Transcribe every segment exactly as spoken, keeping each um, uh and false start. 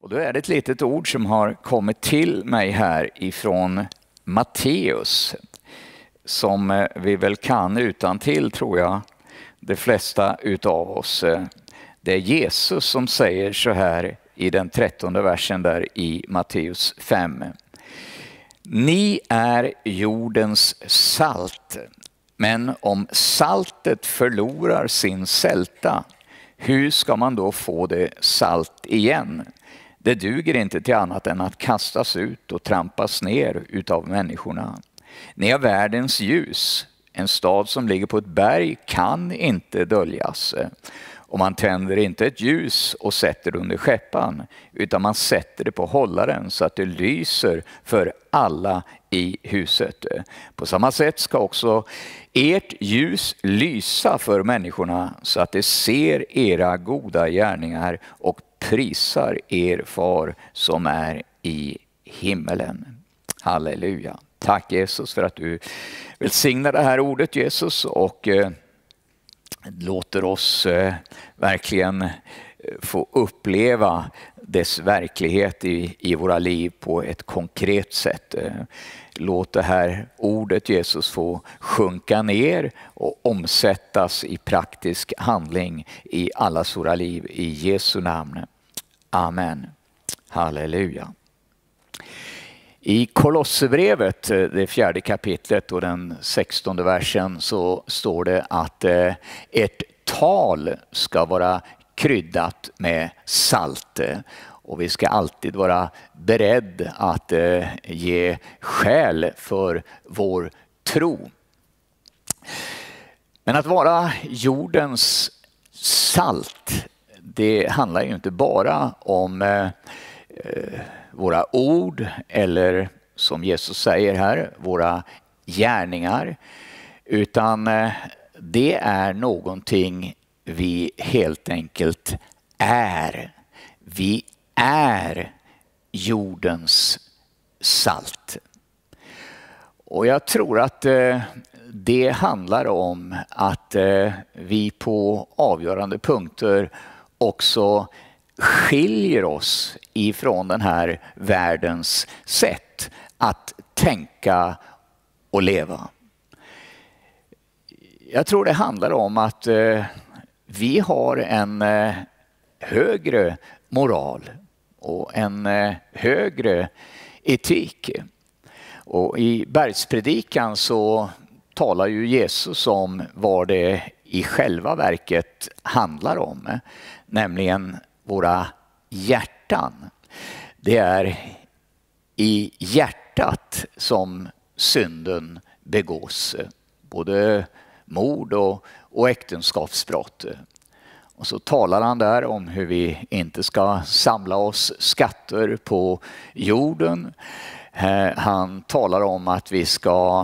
Och då är det ett litet ord som har kommit till mig här ifrån Matteus, som vi väl kan utan till, tror jag, de flesta utav oss. Det är Jesus som säger så här i den trettonde versen där i Matteus fem. Ni är jordens salt, men om saltet förlorar sin sälta, hur ska man då få det salt igen? Det duger inte till annat än att kastas ut och trampas ner utav människorna. Ni är världens ljus. En stad som ligger på ett berg kan inte döljas. Och man tänder inte ett ljus och sätter det under skeppan, utan man sätter det på hållaren så att det lyser för alla i huset. På samma sätt ska också ert ljus lysa för människorna så att de ser era goda gärningar och prisar er far som är i himmelen. Halleluja. Tack Jesus för att du välsignar det här ordet, Jesus, och eh, låter oss eh, verkligen få uppleva dess verklighet i, i våra liv på ett konkret sätt. Låt det här ordet, Jesus, få sjunka ner och omsättas i praktisk handling i allas våra liv. I Jesu namn. Amen. Halleluja. I Kolosserbrevet, det fjärde kapitlet och den sextonde versen, så står det att ert tal ska vara kryddat med salt. Och vi ska alltid vara beredd att ge skäl för vår tro. Men att vara jordens salt, det handlar ju inte bara om eh, våra ord eller, som Jesus säger här, våra gärningar, utan eh, det är någonting vi helt enkelt är. Vi är jordens salt. Och jag tror att eh, det handlar om att eh, vi på avgörande punkter också skiljer oss ifrån den här världens sätt att tänka och leva. Jag tror det handlar om att eh, vi har en eh, högre moral och en eh, högre etik. Och i bergspredikan så talar ju Jesus om vad det i själva verket handlar om, nämligen våra hjärtan. Det är i hjärtat som synden begås, både mord och, och äktenskapsbrott. Och så talar han där om hur vi inte ska samla oss skatter på jorden. Han talar om att vi ska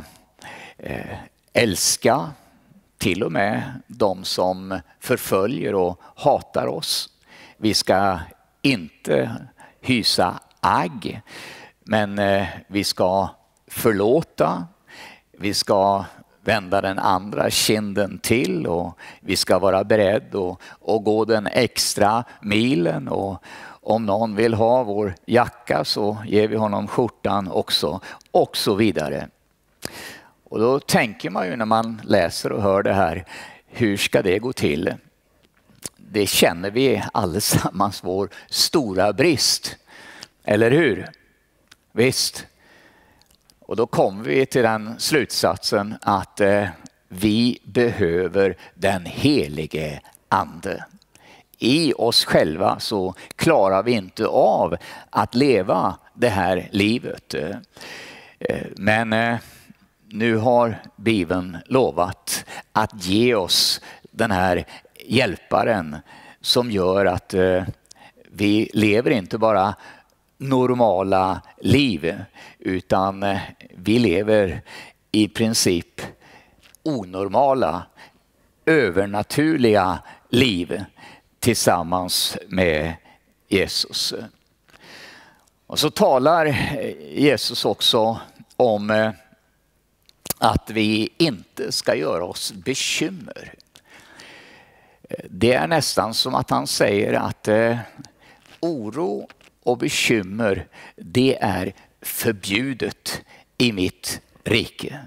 älska till och med de som förföljer och hatar oss. Vi ska inte hysa agg, men vi ska förlåta. Vi ska vända den andra kinden till och vi ska vara beredd och, och gå den extra milen, och om någon vill ha vår jacka så ger vi honom skjortan också, och så vidare. Och då tänker man ju när man läser och hör det här, hur ska det gå till? Det känner vi allesammans vår stora brist, eller hur? Visst. Och då kommer vi till den slutsatsen att eh, vi behöver den helige ande. I oss själva så klarar vi inte av att leva det här livet. Eh, men eh, nu har Bibeln lovat att ge oss den här hjälparen som gör att eh, vi lever inte bara normala liv, utan eh, vi lever i princip onormala, övernaturliga liv tillsammans med Jesus. Och så talar Jesus också om eh, att vi inte ska göra oss bekymmer. Det är nästan som att han säger att eh, oro och bekymmer, det är förbjudet i mitt rike.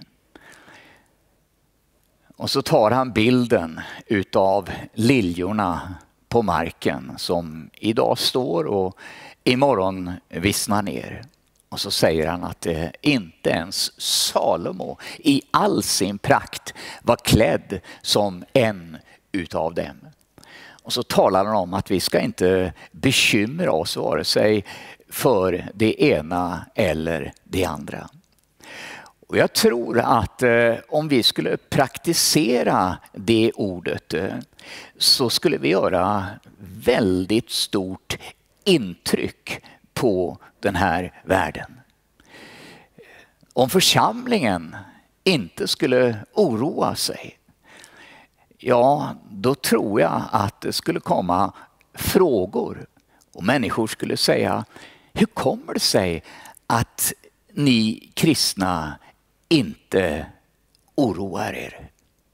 Och så tar han bilden utav liljorna på marken som idag står och imorgon vissnar ner. Och så säger han att det inte ens Salomo i all sin prakt var klädd som en utav dem. Och så talar han om att vi ska inte bekymra oss vare sig för det ena eller det andra. Och jag tror att eh, om vi skulle praktisera det ordet eh, så skulle vi göra väldigt stort intryck på den här världen. Om församlingen inte skulle oroa sig, ja, då tror jag att det skulle komma frågor och människor skulle säga: hur kommer det sig att ni kristna inte oroar er?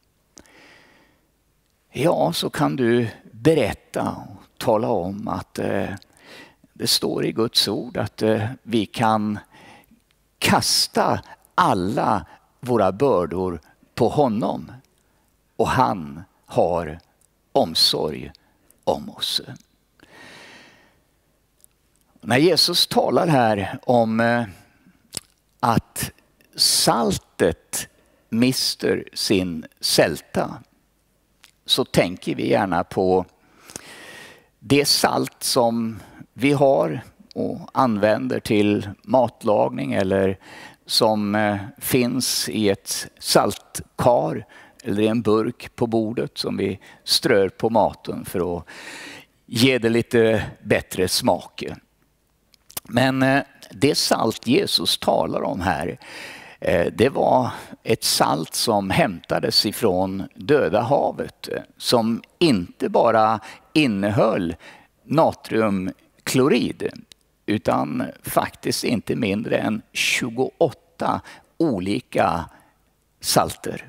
Ja, så kan du berätta och tala om att eh, det står i Guds ord att eh, vi kan kasta alla våra bördor på honom och han har omsorg om oss. När Jesus talar här om eh, att saltet mister sin sälta, så tänker vi gärna på det salt som vi har och använder till matlagning eller som eh, finns i ett saltkar eller i en burk på bordet som vi strör på maten för att ge det lite bättre smak. Men eh, det salt Jesus talar om här, eh, det var ett salt som hämtades ifrån Döda havet, eh, som inte bara innehöll natriumklorid utan faktiskt inte mindre än tjugoåtta olika salter.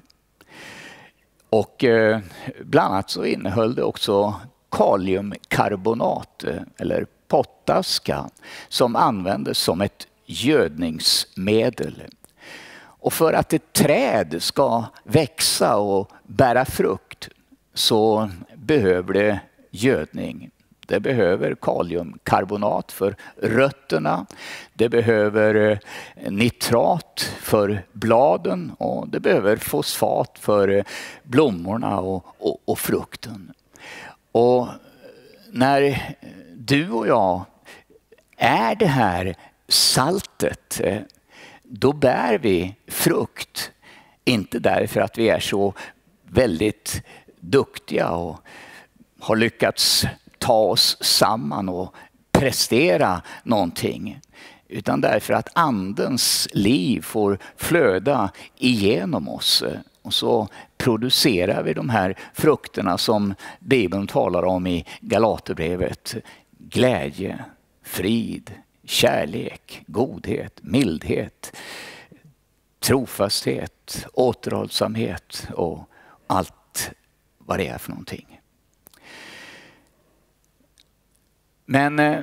Och eh, bland annat så innehöll det också kaliumkarbonat eller potaska som användes som ett gödningsmedel. Och för att ett träd ska växa och bära frukt så behöver det gödning. Det behöver kaliumkarbonat för rötterna, det behöver nitrat för bladen och det behöver fosfat för blommorna och, och, och frukten. Och när du och jag är det här saltet, då bär vi frukt. Inte därför att vi är så väldigt duktiga och har lyckats ta oss samman och prestera någonting, utan därför att andens liv får flöda igenom oss. Och så producerar vi de här frukterna som Bibeln talar om i Galaterbrevet. Glädje, frid, kärlek, godhet, mildhet, trofasthet, återhållsamhet och allt vad det är för någonting. Men eh,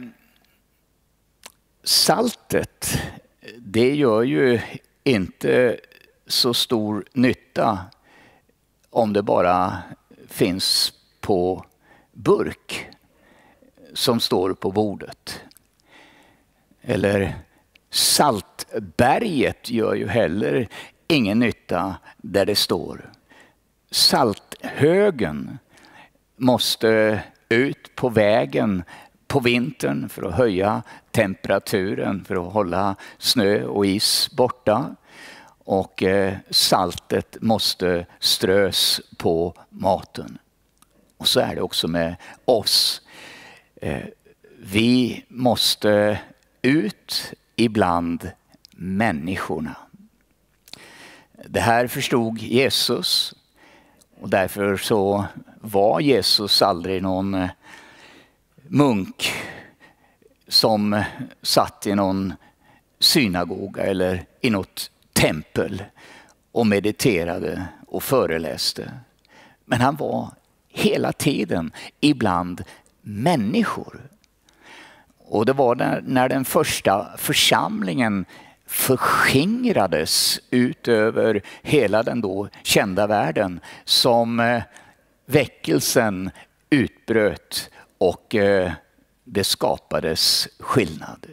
saltet, det gör ju inte så stor nytta om det bara finns på burk som står på bordet. Eller saltberget gör ju heller ingen nytta där det står. Salthögen måste ut på vägen på vintern för att höja temperaturen, för att hålla snö och is borta. Och eh, saltet måste strös på maten. Och så är det också med oss. Eh, vi måste ut ibland människorna. Det här förstod Jesus. Och därför så var Jesus aldrig någon munk som satt i någon synagoga eller i något tempel och mediterade och föreläste. Men han var hela tiden ibland människor. Och det var när, när den första församlingen förskingrades ut över hela den då kända världen som eh, väckelsen utbröt och eh, det skapades skillnad.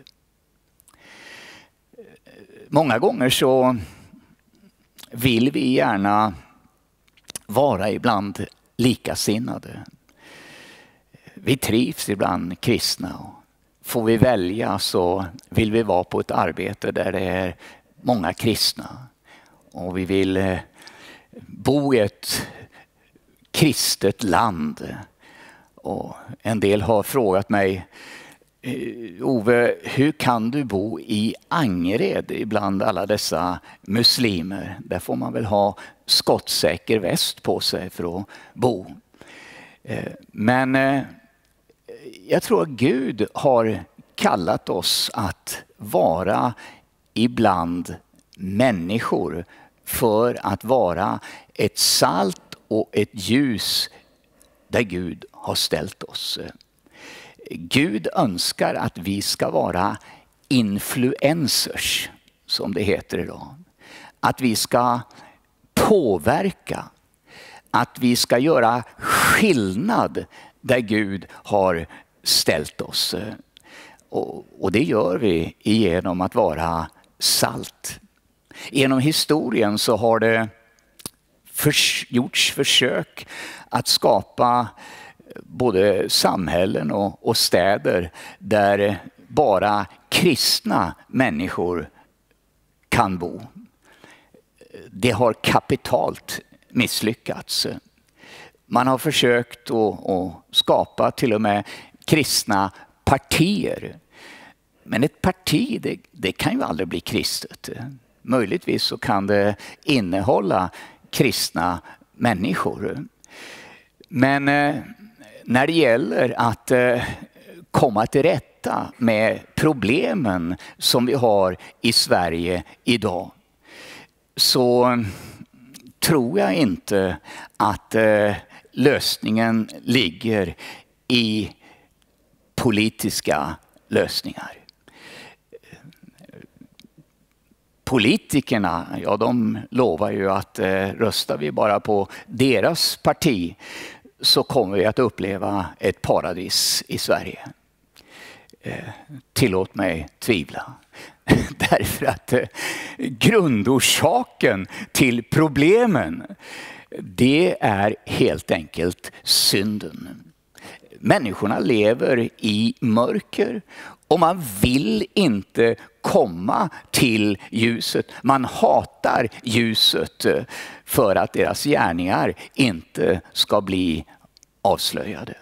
Många gånger så vill vi gärna vara ibland likasinnade. Vi trivs ibland kristna. Får vi välja så vill vi vara på ett arbete där det är många kristna. Och vi vill bo i ett kristet land. Och en del har frågat mig: Ove, hur kan du bo i Angered ibland alla dessa muslimer? Där får man väl ha skottsäker väst på sig för att bo. Men jag tror att Gud har kallat oss att vara ibland människor för att vara ett salt och ett ljus där Gud har ställt oss. Gud önskar att vi ska vara influencers, som det heter idag. Att vi ska påverka, att vi ska göra skillnad där Gud har ställt oss. Och, och det gör vi genom att vara salt. Genom historien så har det förs- gjorts försök att skapa både samhällen och, och städer där bara kristna människor kan bo. Det har kapitalt misslyckats. Man har försökt att, att skapa till och med kristna partier. Men ett parti, det, det kan ju aldrig bli kristet. Möjligtvis så kan det innehålla kristna människor. Men eh, när det gäller att eh, komma till rätta med problemen som vi har i Sverige idag, så tror jag inte att eh, lösningen ligger i politiska lösningar. Politikerna, ja, de lovar ju att eh, röstar vi bara på deras parti så kommer vi att uppleva ett paradis i Sverige. Eh, tillåt mig tvivla. Därför att eh, grundorsaken till problemen, det är helt enkelt synden. Människorna lever i mörker och man vill inte komma till ljuset. Man hatar ljuset för att deras gärningar inte ska bli avslöjade.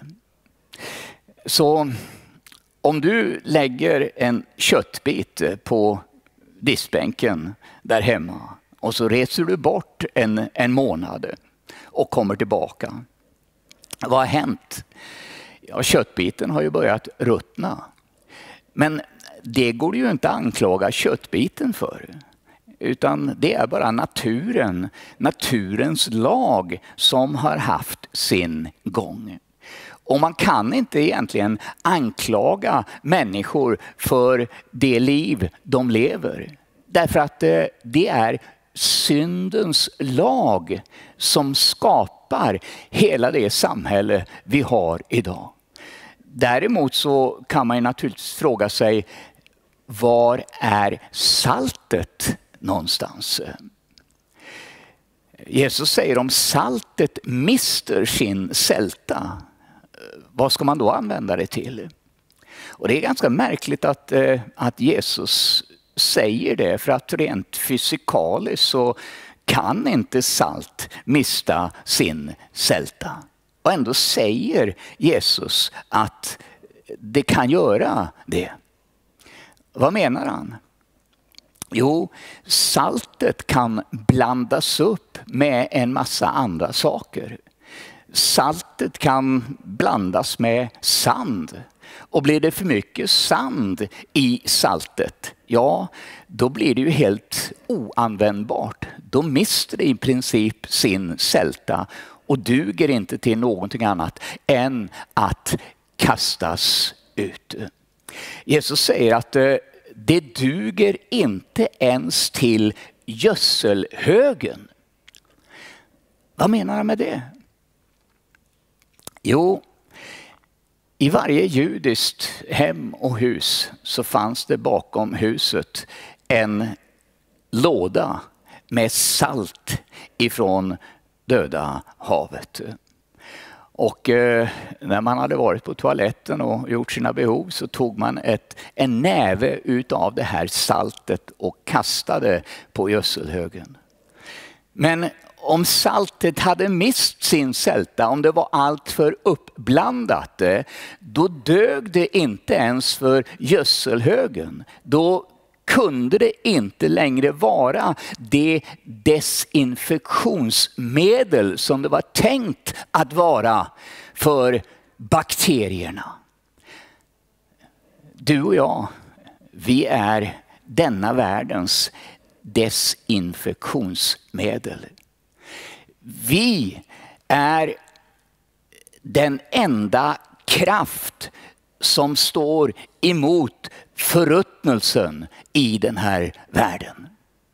Så om du lägger en köttbit på diskbänken där hemma och så reser du bort en, en månad och kommer tillbaka. Vad har hänt? Ja, köttbiten har ju börjat ruttna. Men det går ju inte att anklaga köttbiten för. Utan det är bara naturen, naturens lag som har haft sin gång. Och man kan inte egentligen anklaga människor för det liv de lever. Därför att det är syndens lag som skapar hela det samhälle vi har idag. Däremot så kan man ju naturligtvis fråga sig, var är saltet någonstans? Jesus säger om saltet mister sin sälta, vad ska man då använda det till? Och det är ganska märkligt att, att Jesus säger det, för att rent fysikaliskt så kan inte salt mista sin sälta. Och ändå säger Jesus att det kan göra det. Vad menar han? Jo, saltet kan blandas upp med en massa andra saker. Saltet kan blandas med sand. Och blir det för mycket sand i saltet, ja, då blir det ju helt oanvändbart. Då mister det i princip sin sälta och duger inte till någonting annat än att kastas ut. Jesus säger att det duger inte ens till gödselhögen. Vad menar han med det? Jo, i varje judiskt hem och hus så fanns det bakom huset en låda med salt ifrån Döda havet. Och eh, när man hade varit på toaletten och gjort sina behov så tog man ett, en näve utav det här saltet och kastade på gödselhögen. Men om saltet hade mist sin sälta, om det var allt för uppblandat, då dög det inte ens för gödselhögen. Då kunde det inte längre vara det desinfektionsmedel som det var tänkt att vara för bakterierna. Du och jag, vi är denna världens desinfektionsmedel. Vi är den enda kraft som står emot förruttnelsen i den här världen.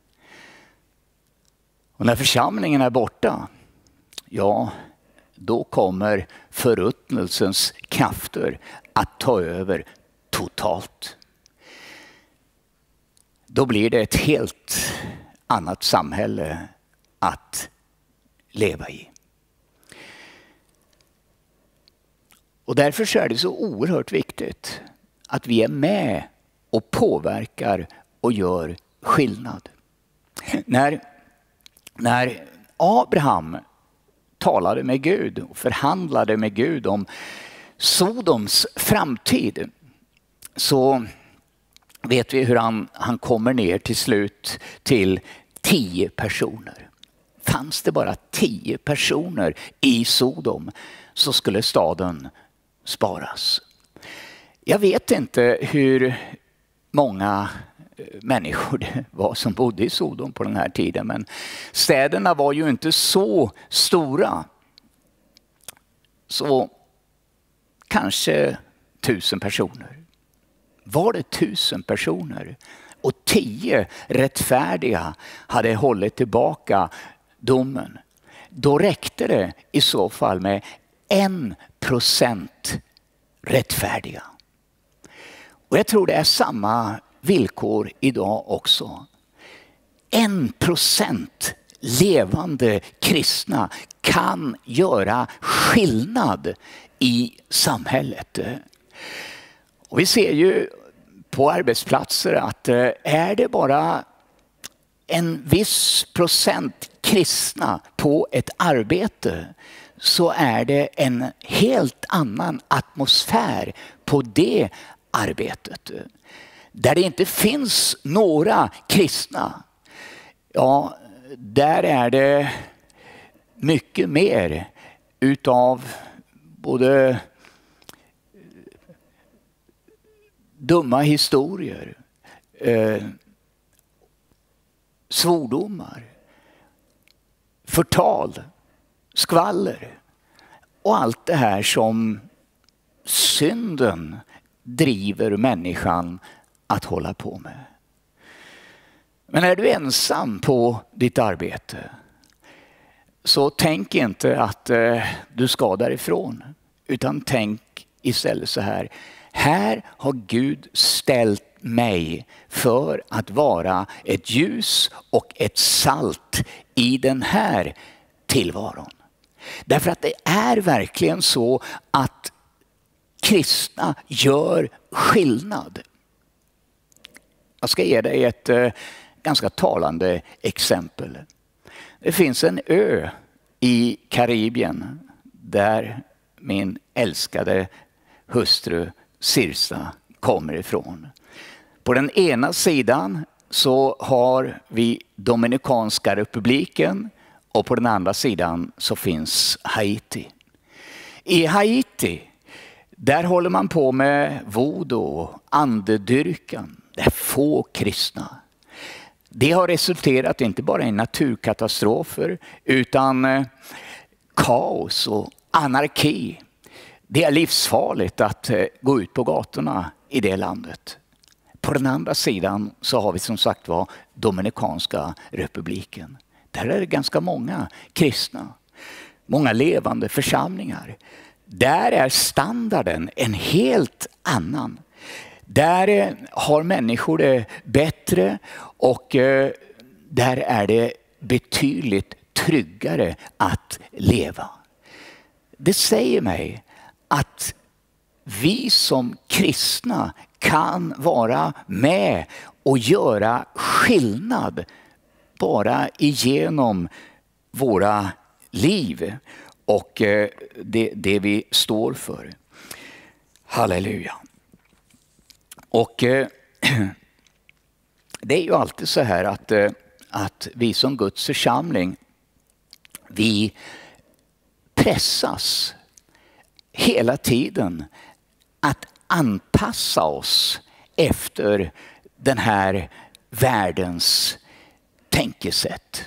Och när församlingen är borta, ja, då kommer förruttnelsens krafter att ta över totalt. Då blir det ett helt annat samhälle att leva i. Och därför så är det så oerhört viktigt att vi är med och påverkar och gör skillnad. När, när Abraham talade med Gud och förhandlade med Gud om Sodoms framtid, så vet vi hur han, han kommer ner till slut till tio personer. Fanns det bara tio personer i Sodom så skulle staden sparas. Jag vet inte hur många människor det var som bodde i Sodom på den här tiden, men städerna var ju inte så stora. Så kanske tusen personer. Var det tusen personer och tio rättfärdiga hade hållit tillbaka domen, då räckte det i så fall med en procent rättfärdiga. Och jag tror det är samma villkor idag också. En procent levande kristna kan göra skillnad i samhället. Och vi ser ju på arbetsplatser att är det bara en viss procent kristna på ett arbete, så är det en helt annan atmosfär på det arbetet. Där det inte finns några kristna, ja, där är det mycket mer utav både dumma historier, eh, svordomar, förtal, skvaller och allt det här som synden driver människan att hålla på med. Men är du ensam på ditt arbete, så tänk inte att eh, du ska därifrån, utan tänk istället så här: här har Gud ställt mig för att vara ett ljus och ett salt i den här tillvaron. Därför att det är verkligen så att kristna gör skillnad. Jag ska ge dig ett eh, ganska talande exempel. Det finns en ö i Karibien där min älskade hustru Sirsa kommer ifrån. På den ena sidan så har vi Dominikanska republiken och på den andra sidan så finns Haiti. I Haiti, där håller man på med voodoo och andedyrkan. Det är få kristna. Det har resulterat inte bara i naturkatastrofer utan kaos och anarki. Det är livsfarligt att gå ut på gatorna i det landet. På den andra sidan så har vi som sagt var Dominikanska republiken. Där är det ganska många kristna. Många levande församlingar. Där är standarden en helt annan. Där har människor det bättre och där är det betydligt tryggare att leva. Det säger mig att vi som kristna kan vara med och göra skillnad bara igenom våra liv och det, det vi står för. Halleluja. Och det är ju alltid så här att, att vi som Guds församling, vi pressas hela tiden att anpassa oss efter den här världens tänkesätt.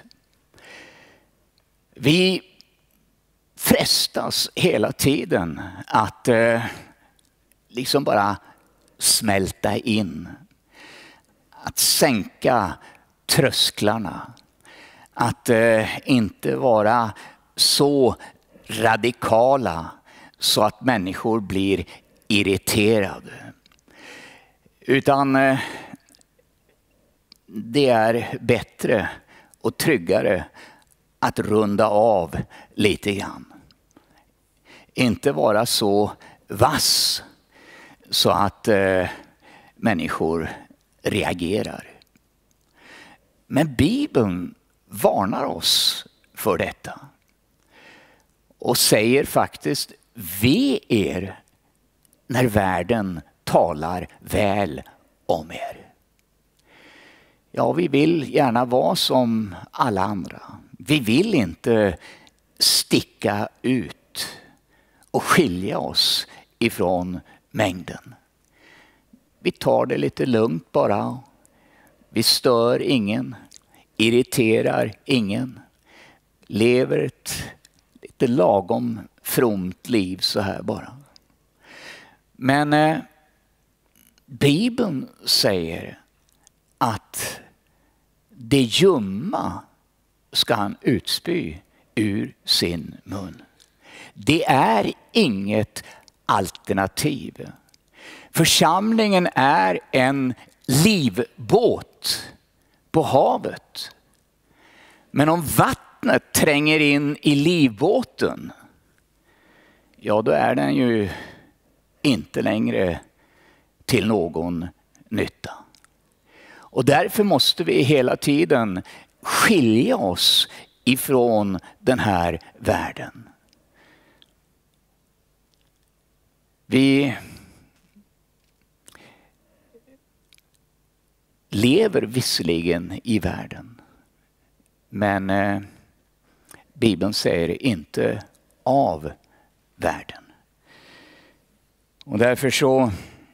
Vi frestas hela tiden att eh, liksom bara smälta in. Att sänka trösklarna. Att eh, inte vara så radikala så att människor blir irriterade. Utan eh, det är bättre och tryggare att runda av lite grann. Inte vara så vass så att eh, människor reagerar. Men Bibeln varnar oss för detta. Och säger faktiskt, ve er när världen talar väl om er. Ja, vi vill gärna vara som alla andra. Vi vill inte sticka ut och skilja oss ifrån mängden. Vi tar det lite lugnt bara. Vi stör ingen, irriterar ingen. Lever ett lite lagom fromt liv så här bara. Men eh, Bibeln säger att det ljumma ska han utspy ur sin mun. Det är inget alternativ. Församlingen är en livbåt på havet. Men om vattnet tränger in i livbåten, ja då är den ju inte längre till någon nytta. Och därför måste vi hela tiden skilja oss ifrån den här världen. Vi lever visserligen i världen, men eh, Bibeln säger inte av världen. Och därför så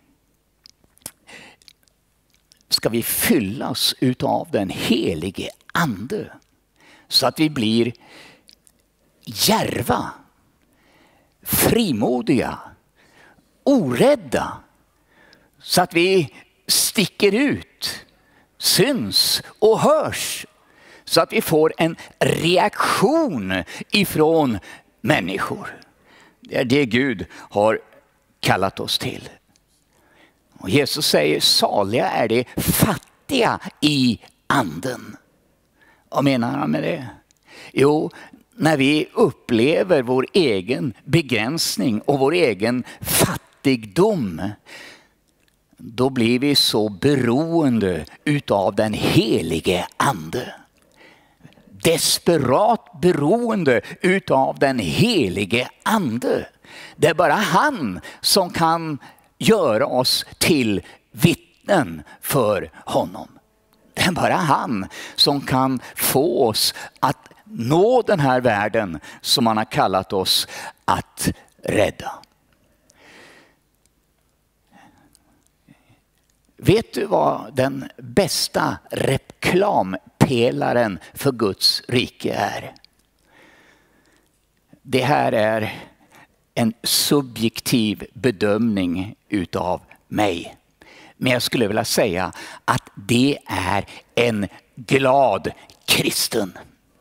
ska vi fyllas utav den helige ande så att vi blir djärva, frimodiga, orädda, så att vi sticker ut, syns och hörs, så att vi får en reaktion ifrån människor. Det är det Gud har kallat oss till. Och Jesus säger, saliga är de fattiga i anden. Vad menar han med det? Jo, när vi upplever vår egen begränsning och vår egen fattigdom, då blir vi så beroende utav den helige ande. Desperat beroende utav den helige ande. Det är bara han som kan göra oss till vittnen för honom. Det är bara han som kan få oss att nå den här världen som han har kallat oss att rädda. Vet du vad den bästa reklampelaren för Guds rike är? Det här är en subjektiv bedömning utav mig. Men jag skulle vilja säga att det är en glad kristen.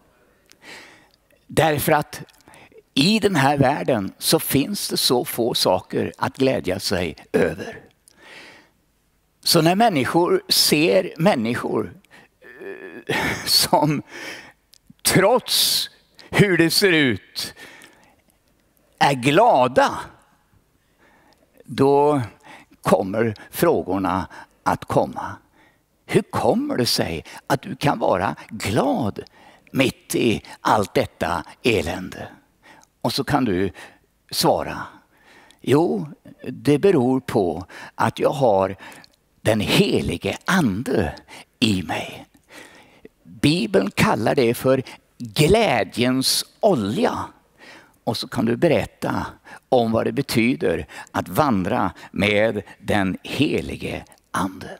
Därför att i den här världen så finns det så få saker att glädja sig över. Så när människor ser människor som trots hur det ser ut är glada, då kommer frågorna att komma. Hur kommer det sig att du kan vara glad mitt i allt detta elände? Och så kan du svara: jo, det beror på att jag har den helige ande i mig. Bibeln kallar det för glädjens olja. Och så kan du berätta om vad det betyder att vandra med den helige ande.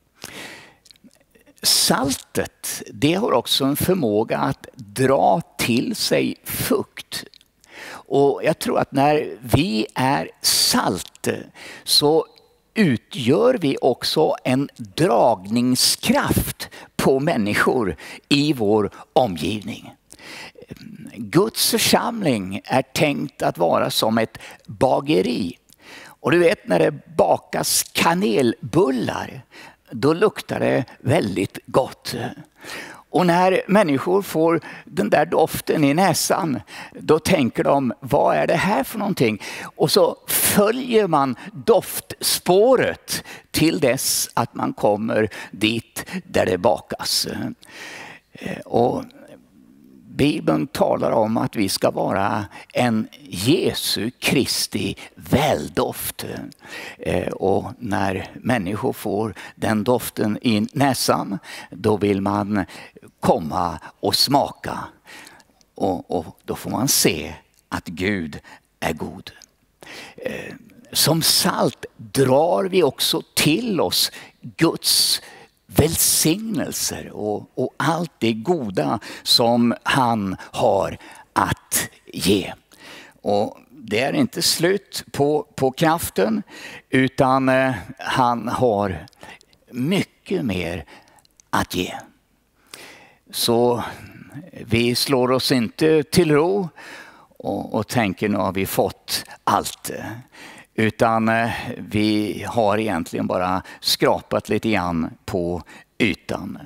Saltet, det har också en förmåga att dra till sig fukt. Och jag tror att när vi är salt så utgör vi också en dragningskraft på människor i vår omgivning. Guds församling är tänkt att vara som ett bageri. Och du vet, när det bakas kanelbullar, då luktar det väldigt gott. Och när människor får den där doften i näsan, då tänker de: vad är det här för någonting? Och så följer man doftspåret till dess att man kommer dit där det bakas. Och Bibeln talar om att vi ska vara en Jesu Kristi väldoft. Och när människor får den doften i näsan, då vill man komma och smaka. Och, och då får man se att Gud är god. Som salt drar vi också till oss Guds välsignelser och, och allt det goda som han har att ge. Och det är inte slut på, på kraften, utan eh, han har mycket mer att ge. Så vi slår oss inte till ro och, och tänker: nu har vi fått allt. Utan vi har egentligen bara skrapat lite grann på ytan.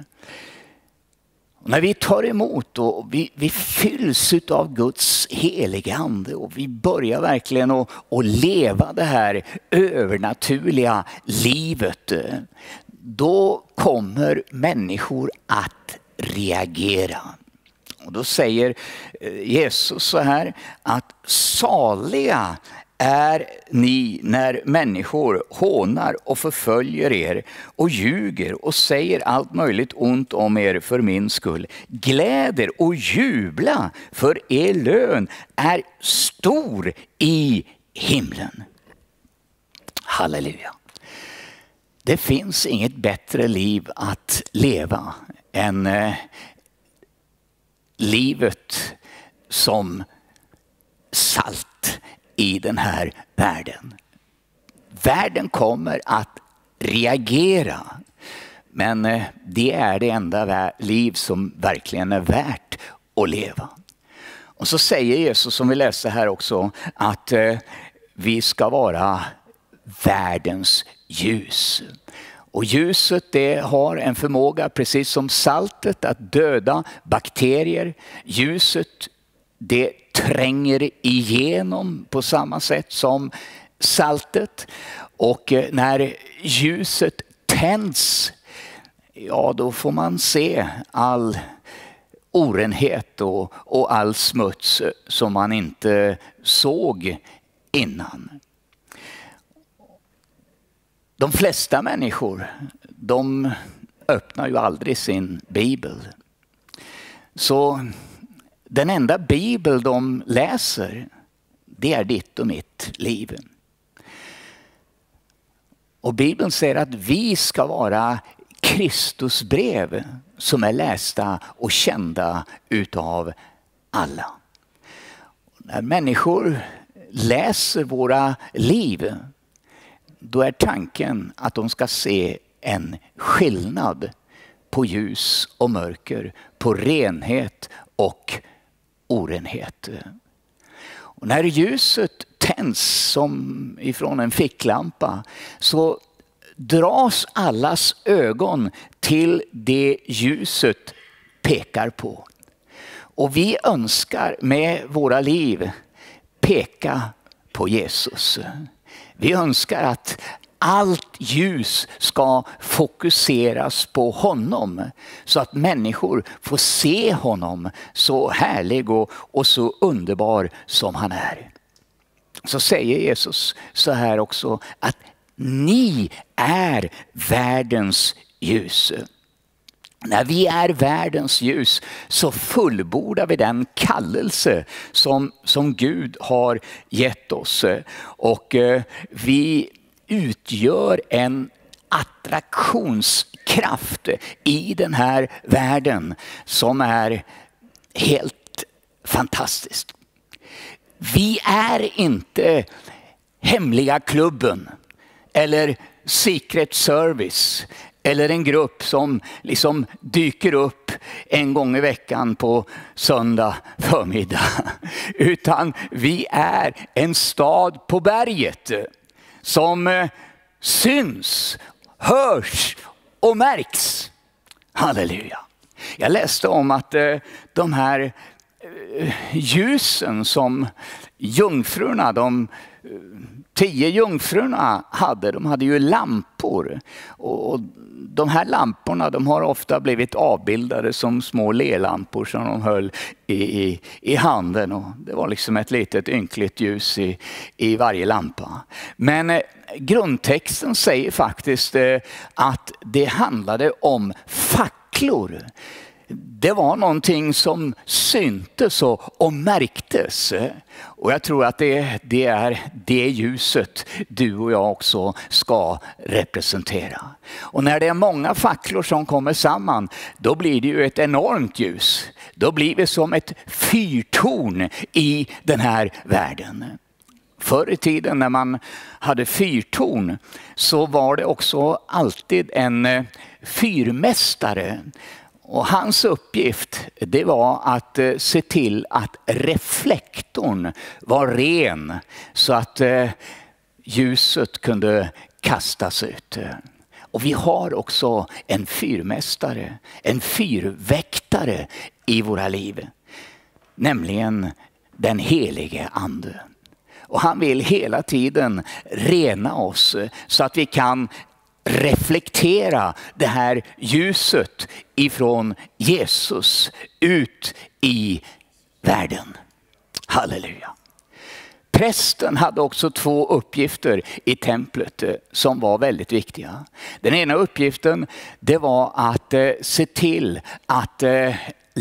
Och när vi tar emot och vi, vi fylls av Guds heliga ande och vi börjar verkligen att, att leva det här övernaturliga livet, då kommer människor att reagera. Och då säger Jesus så här, att saliga är ni när människor hånar och förföljer er och ljuger och säger allt möjligt ont om er för min skull. Gläder och jubla, för er lön är stor i himlen. Halleluja. Det finns inget bättre liv att leva än eh, livet som salt i den här världen. Världen kommer att reagera, men eh, det är det enda liv som verkligen är värt att leva. Och så säger Jesus, som vi läste här också, att eh, vi ska vara världens ljus. Och ljuset, det har en förmåga, precis som saltet, att döda bakterier. Ljuset, det tränger igenom på samma sätt som saltet. Och när ljuset tänds, ja, då får man se all orenhet och, och all smuts som man inte såg innan. De flesta människor, de öppnar ju aldrig sin bibel. Så den enda bibel de läser, det är ditt och mitt liv. Och Bibeln säger att vi ska vara Kristusbrev som är lästa och kända utav alla. När människor läser våra liv, då är tanken att de ska se en skillnad på ljus och mörker, på renhet och orenhet. Och när ljuset tänds som ifrån en ficklampa, så dras allas ögon till det ljuset pekar på. Och vi önskar med våra liv peka på Jesus. Vi önskar att allt ljus ska fokuseras på honom, så att människor får se honom så härlig och, och så underbar som han är. Så säger Jesus så här också, att ni är världens ljus. När vi är världens ljus så fullbordar vi den kallelse som, som Gud har gett oss. Och eh, vi utgör en attraktionskraft i den här världen som är helt fantastisk. Vi är inte hemliga klubben eller Secret Service eller en grupp som liksom dyker upp en gång i veckan på söndag förmiddag. Utan vi är en stad på berget som syns, hörs och märks. Halleluja. Jag läste om att de här ljusen som jungfrurna, de tio jungfrurna hade, de hade ju lampor. Och de här lamporna, de har ofta blivit avbildade som små lelampor som de höll i, i, i handen. Och det var liksom ett litet ynkligt ljus i, i varje lampa. Men eh, grundtexten säger faktiskt eh, att det handlade om facklor. Det var någonting som syntes och, och märktes. Och jag tror att det, det är det ljuset du och jag också ska representera. Och när det är många facklor som kommer samman, då blir det ju ett enormt ljus. Då blir det som ett fyrtorn i den här världen. Förr i tiden när man hade fyrtorn så var det också alltid en fyrmästare. Och hans uppgift, det var att eh, se till att reflektorn var ren så att eh, ljuset kunde kastas ut. Och vi har också en fyrmästare, en fyrväktare i våra liv. Nämligen den helige ande. Och han vill hela tiden rena oss så att vi kan reflektera det här ljuset ifrån Jesus ut i världen. Halleluja. Prästen hade också två uppgifter i templet som var väldigt viktiga. Den ena uppgiften, det var att eh, se till att eh,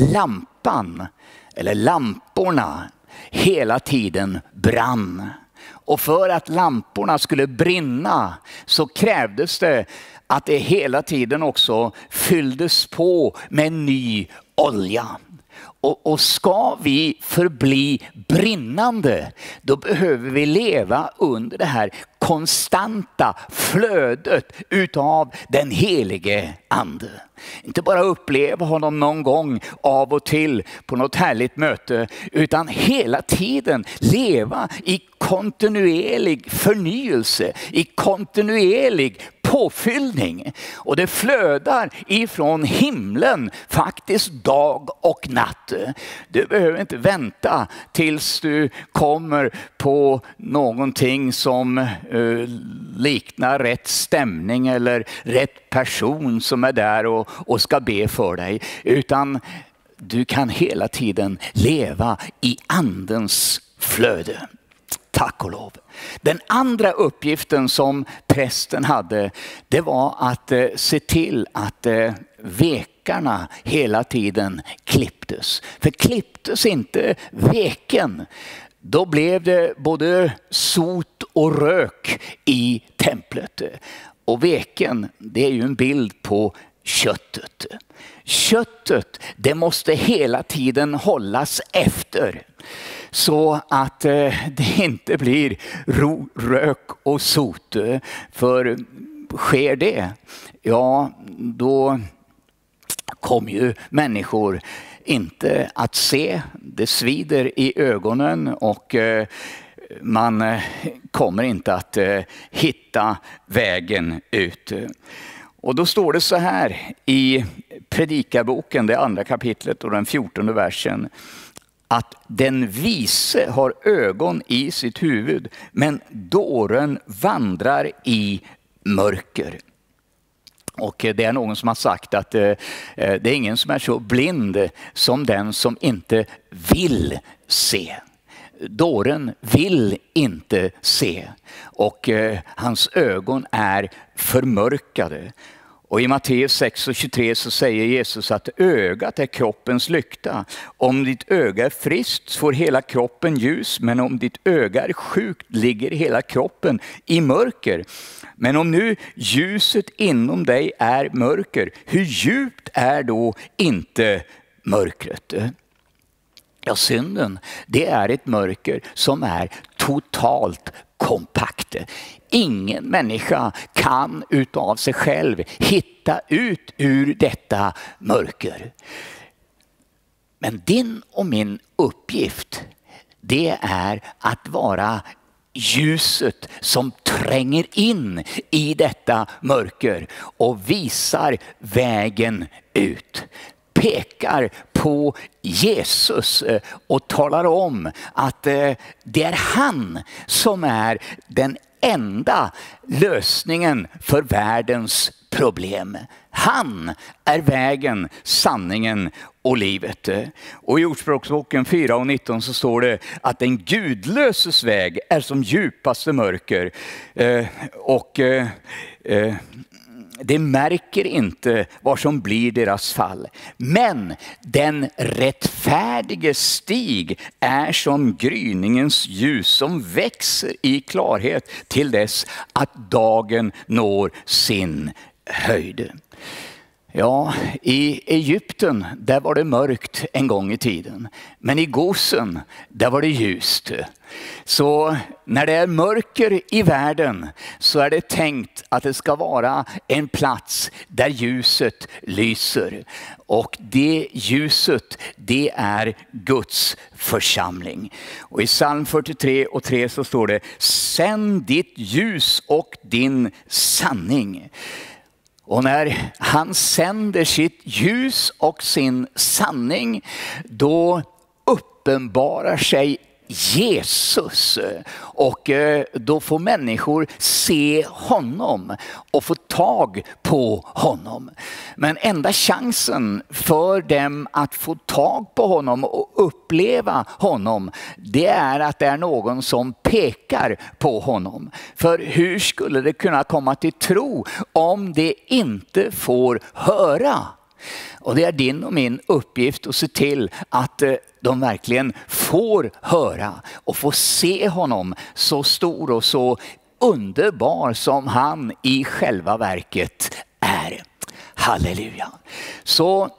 lampan eller lamporna hela tiden brann. Och för att lamporna skulle brinna så krävdes det att det hela tiden också fylldes på med ny olja. Och, och ska vi förbli brinnande, då behöver vi leva under det här konstanta flödet utav den helige ande. Inte bara uppleva honom någon gång av och till på något härligt möte, utan hela tiden leva i kontinuerlig förnyelse, i kontinuerlig påfyllning. Och det flödar ifrån himlen faktiskt dag och natt. Du behöver inte vänta tills du kommer på någonting som uh, liknar rätt stämning eller rätt person som är där och, och ska be för dig. Utan du kan hela tiden leva i andens flöde. Tack och lov. Den andra uppgiften som prästen hade, det var att eh, se till att eh, vekarna hela tiden klipptes. För klipptes inte veken, då blev det både sot och rök i templet. Och veken, det är ju en bild på köttet. Köttet, det måste hela tiden hållas efter. så att eh, det inte blir ro, rök och sot. För sker det, ja då kommer ju människor inte att se. Det svider i ögonen och eh, man eh, kommer inte att eh, hitta vägen ut. Och då står det så här i Predikarboken, det andra kapitlet och den fjortonde versen. Att den vise har ögon i sitt huvud, men dåren vandrar i mörker. Och det är någon som har sagt att det är ingen som är så blind som den som inte vill se. Dåren vill inte se och hans ögon är förmörkade. Och i Matteus sex och tjugotre så säger Jesus att ögat är kroppens lykta. Om ditt öga är friskt får hela kroppen ljus, men om ditt öga är sjukt ligger hela kroppen i mörker. Men om nu ljuset inom dig är mörker, hur djupt är då inte mörkret? Ja, synden, det är ett mörker som är totalt kompakt. Ingen människa kan utav sig själv hitta ut ur detta mörker. Men din och min uppgift, det är att vara ljuset som tränger in i detta mörker och visar vägen ut. Pekar på Jesus och talar om att det är han som är den enda lösningen för världens problem. Han är vägen, sanningen och livet. Och i Ordspråksboken fyra och nitton så står det att den gudlöses väg är som djupaste mörker. Och det märker inte vad som blir deras fall. Men den rättfärdige stig är som gryningens ljus som växer i klarhet till dess att dagen når sin höjd. Ja, i Egypten där var det mörkt en gång i tiden. Men i Gosen där var det ljust. Så när det är mörker i världen så är det tänkt att det ska vara en plats där ljuset lyser. Och det ljuset, det är Guds församling. Och i psalm fyrtiotre och tre så står det: sänd ditt ljus och din sanning. Och när han sänder sitt ljus och sin sanning, då uppenbarar sig Jesus och då får människor se honom och få tag på honom. Men enda chansen för dem att få tag på honom och uppleva honom, det är att det är någon som pekar på honom. För hur skulle det kunna komma till tro om det inte får höra? Och det är din och min uppgift att se till att de verkligen får höra och får se honom så stor och så underbar som han i själva verket är. Halleluja. Så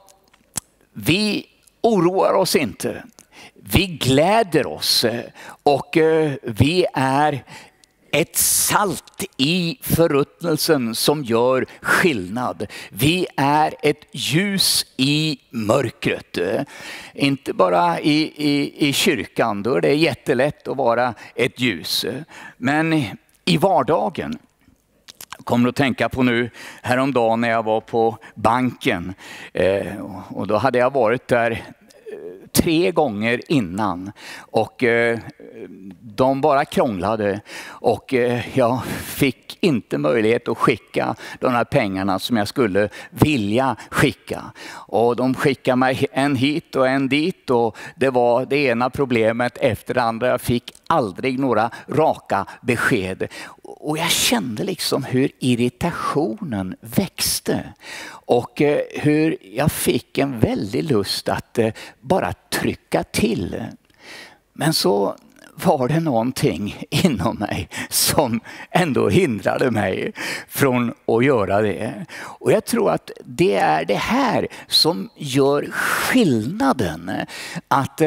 vi oroar oss inte. Vi gläder oss och vi är ett salt i förruttnelsen som gör skillnad. Vi är ett ljus i mörkret. Inte bara i, i, i kyrkan, då är det jättelätt att vara ett ljus. Men i vardagen. Jag kommer att tänka på nu häromdagen när jag var på banken. Och då hade jag varit där tre gånger innan och eh, de bara krånglade och eh, jag fick inte möjlighet att skicka de här pengarna som jag skulle vilja skicka. Och de skickade mig en hit och en dit och det var det ena problemet efter det andra. Jag fick aldrig några raka besked. Och jag kände liksom hur irritationen växte. Och hur jag fick en väldig lust att bara trycka till. Men så var det någonting inom mig som ändå hindrade mig från att göra det. Och jag tror att det är det här som gör skillnaden. Att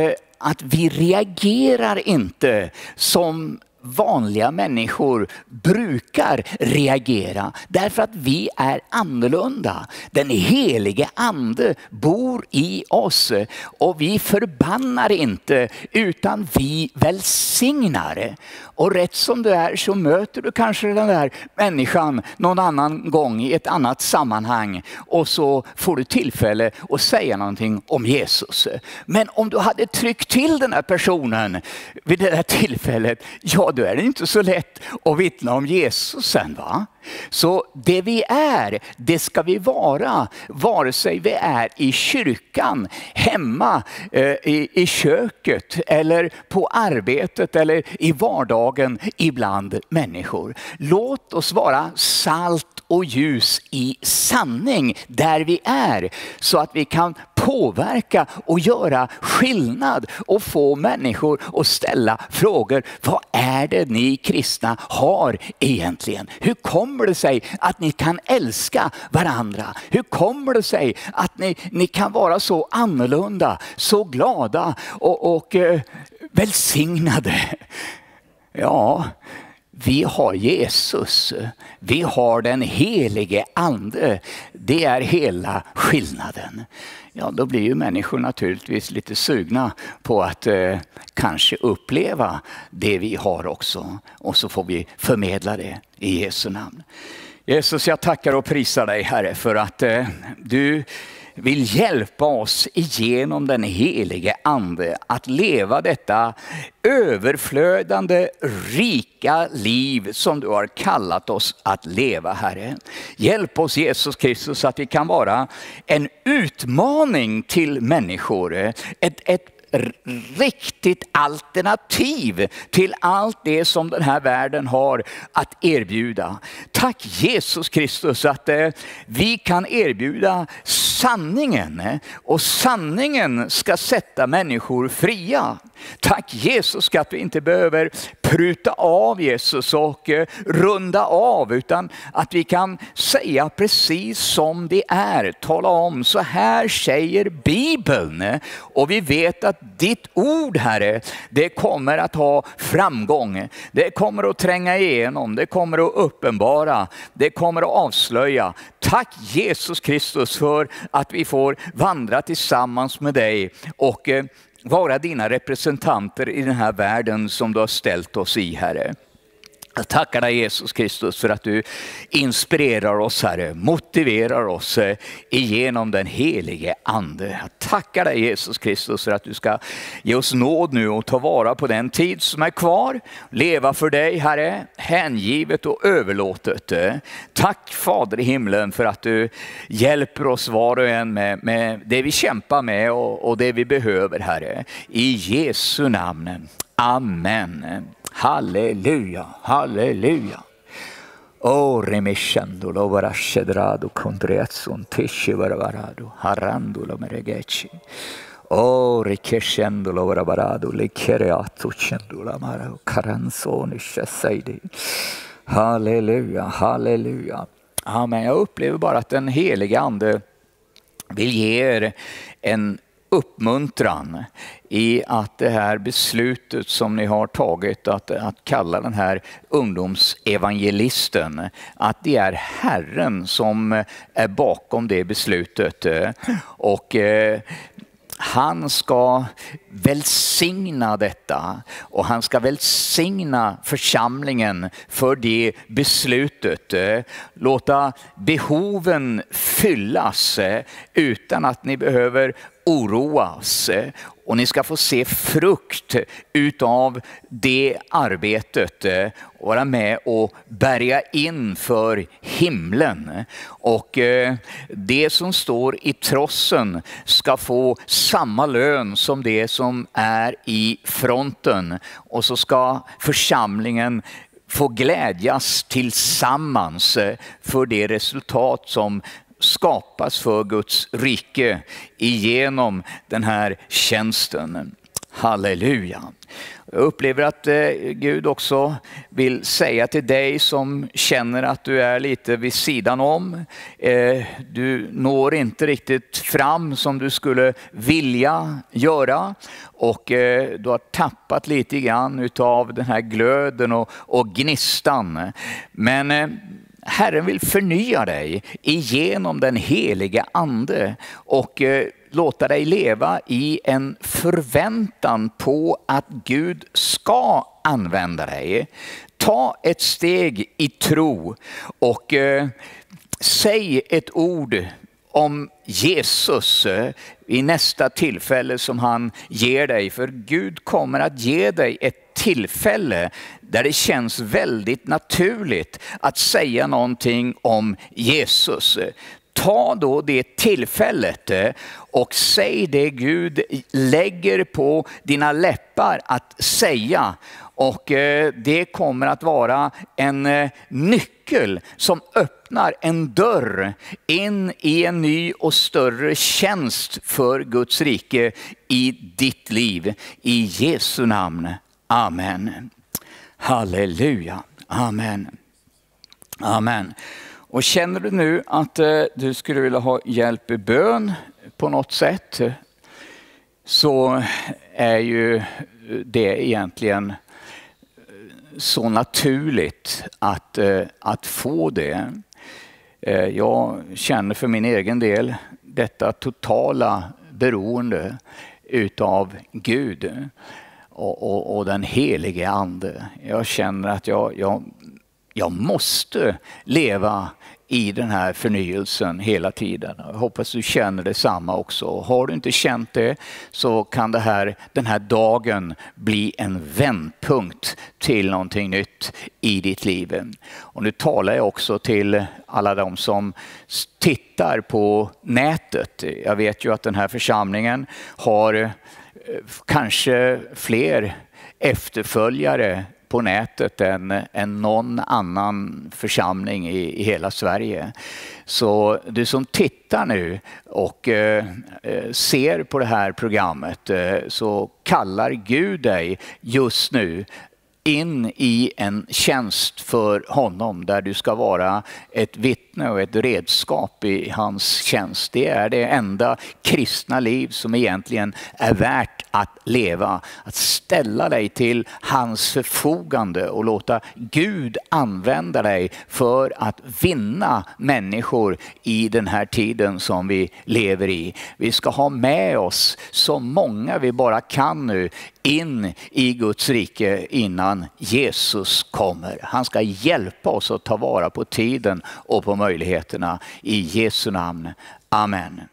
att vi reagerar inte som vanliga människor brukar reagera, därför att vi är annorlunda. Den helige ande bor i oss och vi förbannar inte utan vi välsignar. Och rätt som du är så möter du kanske den där människan någon annan gång i ett annat sammanhang och så får du tillfälle att säga någonting om Jesus. Men om du hade tryckt till den här personen vid det här tillfället, ja då är det inte så lätt att vittna om Jesus sen, va? Så det vi är, det ska vi vara, vare sig vi är i kyrkan, hemma, eh, i, i köket eller på arbetet eller i vardagen ibland människor. Låt oss vara salt och ljus i sanning där vi är, så att vi kan påverka och göra skillnad och få människor att ställa frågor. Vad är det ni kristna har egentligen? Hur kommer det sig att ni kan älska varandra? Hur kommer det sig att ni, ni kan vara så annorlunda, så glada och, och eh, välsignade? Ja, vi har Jesus, vi har den helige ande. Det är hela skillnaden. Ja, då blir ju människor naturligtvis lite sugna på att eh, kanske uppleva det vi har också. Och så får vi förmedla det i Jesu namn. Jesus, jag tackar och prisar dig, Herre, för att eh, du vill hjälpa oss igenom den helige ande att leva detta överflödande, rika liv som du har kallat oss att leva, Herre. Hjälp oss, Jesus Kristus, att vi kan vara en utmaning till människor. Ett, ett riktigt alternativ till allt det som den här världen har att erbjuda. Tack Jesus Kristus att eh, vi kan erbjuda sanningen, och sanningen ska sätta människor fria. Tack Jesus att vi inte behöver pruta av Jesus och eh, runda av, utan att vi kan säga precis som det är. Tala om, så här säger Bibeln, och vi vet att ditt ord, Herre, det kommer att ha framgång. Det kommer att tränga igenom, det kommer att uppenbara, det kommer att avslöja. Tack Jesus Kristus för att vi får vandra tillsammans med dig och eh, vara dina representanter i den här världen som du har ställt oss i, Herre. Jag tackar dig Jesus Kristus för att du inspirerar oss, Herre, motiverar oss igenom den helige ande. Jag tackar dig Jesus Kristus för att du ska ge oss nåd nu och ta vara på den tid som är kvar. Leva för dig, Herre, hängivet och överlåtet. Tack Fader i himlen för att du hjälper oss var och en med, med det vi kämpar med och, och det vi behöver, Herre. I Jesu namn. Amen. Halleluja, halleluja. O remishando lo varashedrado condreatsun teshe varavarado harando lo meregeci. O rikeshendo lo varavarado le kereato chendo la maro karanzoni shasaidi. Halleluja, halleluja. Amen. Jag upplever bara att den helige ande vill ge er en uppmuntran i att det här beslutet som ni har tagit att, att kalla den här ungdomsevangelisten, att det är Herren som är bakom det beslutet, och eh, han ska välsigna detta, och han ska välsigna församlingen för det beslutet. Låta behoven fyllas utan att ni behöver oroas, och ni ska få se frukt utav det arbetet och vara med och bärga in för himlen. Och det som står i trossen ska få samma lön som det som är i fronten, och så ska församlingen få glädjas tillsammans för det resultat som skapas för Guds rike igenom den här tjänsten. Halleluja. Jag upplever att eh, Gud också vill säga till dig som känner att du är lite vid sidan om. Eh, du når inte riktigt fram som du skulle vilja göra. Och eh, du har tappat lite grann utav den här glöden och, och gnistan. Men eh, Herren vill förnya dig igenom den heliga ande och eh, låta dig leva i en förväntan på att Gud ska använda dig. Ta ett steg i tro och eh, säg ett ord om Jesus i nästa tillfälle som han ger dig. För Gud kommer att ge dig ett tillfälle där det känns väldigt naturligt att säga någonting om Jesus. Ta då det tillfället och säg det Gud lägger på dina läppar att säga. Och det kommer att vara en nyckel som öppnar en dörr in i en ny och större tjänst för Guds rike i ditt liv. I Jesu namn. Amen. Halleluja. Amen. Amen. Och känner du nu att du skulle vilja ha hjälp i bön på något sätt, så är ju det egentligen så naturligt att, att få det. Jag känner för min egen del detta totala beroende utav Gud och, och, och den helige ande. Jag känner att jag, jag, jag måste leva i den här förnyelsen hela tiden. Jag hoppas du känner detsamma också. Har du inte känt det, så kan det här, den här dagen bli en vändpunkt till någonting nytt i ditt liv. Och nu talar jag också till alla de som tittar på nätet. Jag vet ju att den här församlingen har kanske fler efterföljare på nätet än, än någon annan församling i, i hela Sverige. Så du som tittar nu och eh, ser på det här programmet, eh, så kallar Gud dig just nu in i en tjänst för honom där du ska vara ett vittne och ett redskap i hans tjänst. Det är det enda kristna liv som egentligen är värt att leva. Att ställa dig till hans förfogande och låta Gud använda dig för att vinna människor i den här tiden som vi lever i. Vi ska ha med oss så många vi bara kan nu in i Guds rike innan Jesus kommer. Han ska hjälpa oss att ta vara på tiden och på möjligheterna i Jesu namn. Amen.